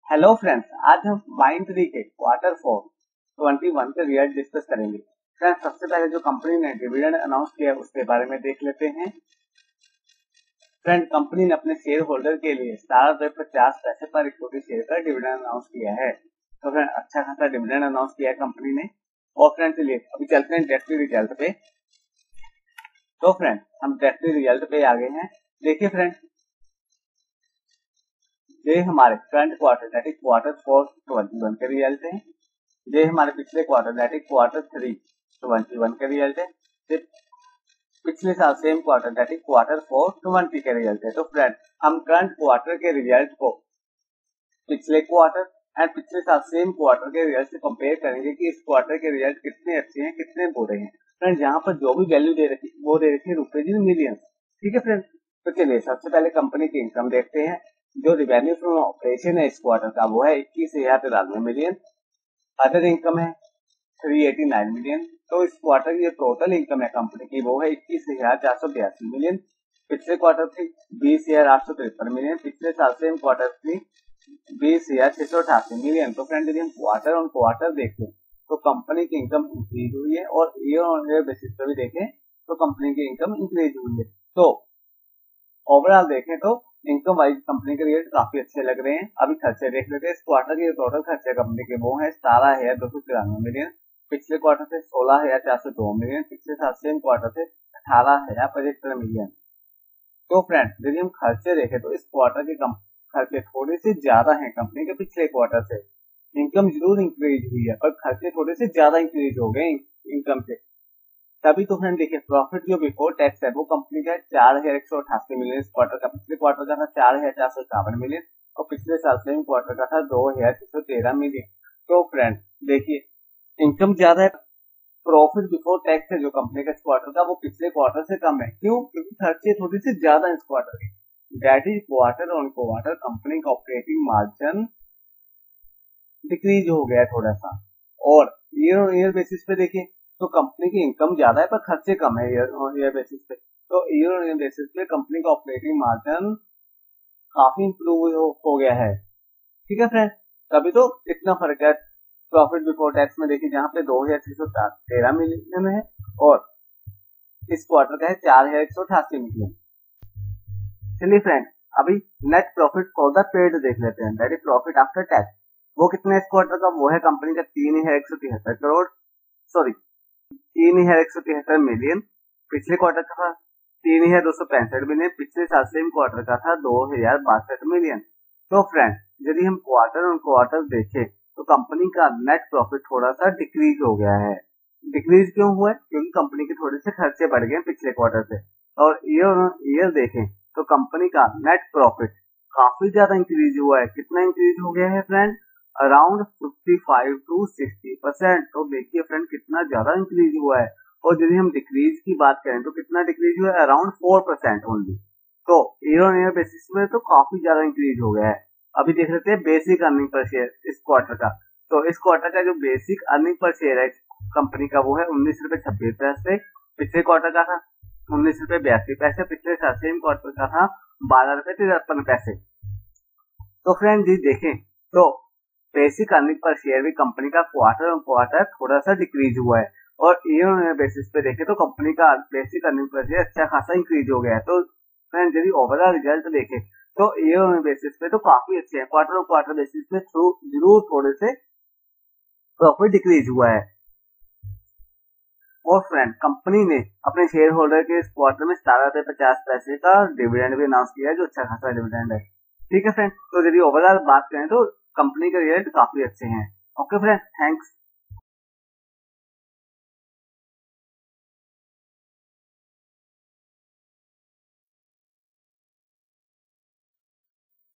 Hello friends, आज हम माइंड3 के Q4 21 के रिजल्ट डिस्कस करेंगे। फ्रेंड्स, सबसे पहले जो कंपनी ने डिविडेंड अनाउंस किया उसके बारे में देख लेते हैं। फ्रेंड, कंपनी ने अपने शेयर होल्डर के लिए ₹17.50 पर इक्विटी शेयर का डिविडेंड अनाउंस किया है। तो फ्रेंड, अच्छा खासा डिविडेंड अनाउंस किया है कंपनी ने। और फ्रेंड, चलिए अभी चलते हैं डायरेक्टली रिजल्ट पे। तो फ्रेंड, हम डायरेक्टली रिजल्ट पे आ गए हैं। देखिए फ्रेंड, ये हमारे current quarter that is Q4 21 के रिजल्ट है। ये हमारे पिछले क्वार्टर दैट इज Q3 21 के रिजल्ट है। पिछले साल same quarter that is Q4 20 के रिजल्ट है। तो फ्रेंड, हम करंट क्वार्टर के रिजल्ट को पिछले क्वार्टर एंड पिछले साल सेम क्वार्टर के रिजल्ट से कंपेयर करेंगे कि इस क्वार्टर के रिजल्ट कितने अच्छे हैं, कितने बुरे हैं। फ्रेंड, यहाँ पर जो भी वैल्यू दे रखी वो दे रखी है रुपीज इन मिलियंस। ठीक है फ्रेंड, तो चलिए सबसे पहले कंपनी की इनकम देखते हैं। जो रिवेन्यू फ्रॉम ऑपरेशन है इस क्वार्टर का वो है 21,093 मिलियन। अदर इनकम है 389 मिलियन। तो इस क्वार्टर की जो टोटल इनकम है कंपनी की वो है 21,482 मिलियन। पिछले क्वार्टर थी 20,853 मिलियन। पिछले साल सेम क्वार्टर थी 20,688 मिलियन। तो फ्रेंड, यदि हम क्वार्टर ऑन क्वार्टर देखें तो कंपनी की इनकम इंक्रीज हुई है और ईयर ऑन ईयर बेसिस पर भी देखें तो कंपनी की इनकम इंक्रीज हुई है। तो ओवरऑल देखें तो इनकम वाइज कंपनी के रिजल्ट काफी अच्छे लग रहे हैं। अभी खर्चे देख लेते हैं। इस क्वार्टर के टोटल खर्चे कंपनी के वो है 17,293 मिलियन। पिछले क्वार्टर से 16,402 मिलियन। पिछले साल सेम क्वार्टर से 18,075 मिलियन। तो फ्रेंड, यदि हम खर्चे देखें तो इस क्वार्टर के खर्चे थोड़े से ज्यादा हैं कंपनी के पिछले क्वार्टर से। इनकम जरूर इंक्रीज हुई है पर खर्चे थोड़े से ज्यादा इंक्रीज हो गए इनकम से। तभी तो फ्रेंड देखिए, प्रॉफिट जो बिफोर टैक्स है वो कंपनी का 4,188 मिलियन इस क्वार्टर का। पिछले क्वार्टर का था 4,451 मिलियन और पिछले साल सेम क्वार्टर का था 2,613 मिलियन। तो फ्रेंड देखिए, इनकम ज्यादा है, प्रॉफिट बिफोर टैक्स है जो कंपनी का इस क्वार्टर का वो पिछले क्वार्टर से कम है। क्यों? क्योंकि खर्चे थोड़ी सी ज्यादा इस क्वार्टर के। That is quarter on quarter company का ऑपरेटिंग मार्जिन डिक्रीज हो गया थोड़ा सा। और ईयर ऑन ईयर बेसिस पे देखिए तो कंपनी की इनकम ज्यादा है पर खर्चे कम है ईयर ऑन ईयर बेसिस पे। तो ईयर ऑन ईयर बेसिस पे कंपनी का ऑपरेटिंग मार्जिन काफी इंप्रूव हो गया है। ठीक है फ्रेंड, तभी तो इतना फर्क है प्रॉफिट बिफोर टैक्स में। देखिए जहाँ पे 2,613 मिलियन है और इस क्वार्टर का है 4,188 मिलियन। चलिए फ्रेंड, अभी net profit for the period देख लेते हैं। That is profit after tax. वो कितना इस क्वार्टर का वो है कंपनी का 3,173 करोड़, सॉरी 3,173 मिलियन। पिछले क्वार्टर का था 3,265 मिलियन। पिछले साल सेम क्वार्टर का था 2,062 मिलियन। तो फ्रेंड, यदि हम क्वार्टर ऑन क्वार्टर देखें तो कंपनी का नेट प्रॉफिट थोड़ा सा डिक्रीज हो गया है। डिक्रीज क्यों हुआ है? क्योंकि कंपनी के थोड़े से खर्चे बढ़ गए पिछले क्वार्टर से। और ईयर ऑन ईयर देखें तो कंपनी का नेट प्रॉफिट काफी ज्यादा इंक्रीज हुआ है। कितना इंक्रीज हो गया है फ्रेंड? Around 55 to 60%। तो देखिए फ्रेंड, कितना ज्यादा इंक्रीज हुआ है। और यदि हम डिक्रीज की बात करें तो कितना डिक्रीज हुआ है? Around 4% only. तो ईयर ऑन ईयर बेसिस में तो काफी ज्यादा इंक्रीज हो गया है। अभी देख लेते हैं बेसिक अर्निंग पर शेयर इस क्वार्टर का। तो इस क्वार्टर का जो बेसिक अर्निंग पर शेयर है कंपनी का वो है 19.26 रुपए। पिछले क्वार्टर का था 19.82 रुपए। पिछले साल सेम क्वार्टर का था 12.53 रुपए। तो फ्रेंड जी देखें तो बेसिक अर्निंग पर शेयर भी कंपनी का क्वार्टर ऑन क्वार्टर थोड़ा सा डिक्रीज हुआ है। और ईयर ऑन ईयर बेसिस पे देखें तो कंपनी का बेसिक अर्निंग पर शेयर अच्छा खासा इंक्रीज हो गया है। तो फ्रेंड, यदि ओवरऑल रिजल्ट देखें तो ईयर ऑन ईयर बेसिस पे तो काफी अच्छे हैं। क्वार्टर ऑन क्वार्टर बेसिस पे जरूर थोड़े से प्रॉफिट डिक्रीज हुआ है। और फ्रेंड, कंपनी ने अपने शेयर होल्डर के इस क्वार्टर में 17.50 का डिविडेंड भी अनाउंस किया है जो अच्छा खासा डिविडेंड है। ठीक है फ्रेंड, तो यदि ओवरऑल बात करें तो कंपनी के रिजल्ट काफी अच्छे हैं। Okay friend, thanks.